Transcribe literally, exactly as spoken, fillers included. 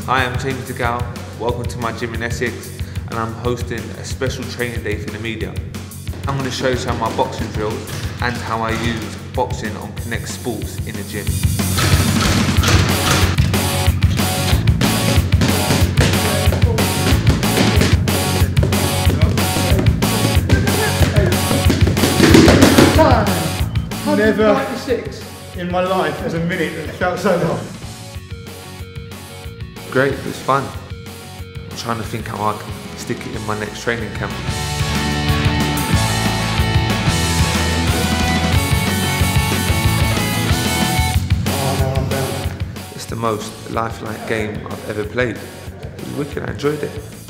Hi, I'm James DeGale. Welcome to my gym in Essex, and I'm hosting a special training day for the media. I'm going to show you some of my boxing drills and how I use boxing on Kinect Sports in the gym. Never in my life as a minute that felt so long. Great, it was fun. I'm trying to think how I can stick it in my next training camp. Oh no, I'm down. It's the most lifelike game I've ever played. It was wicked, I enjoyed it.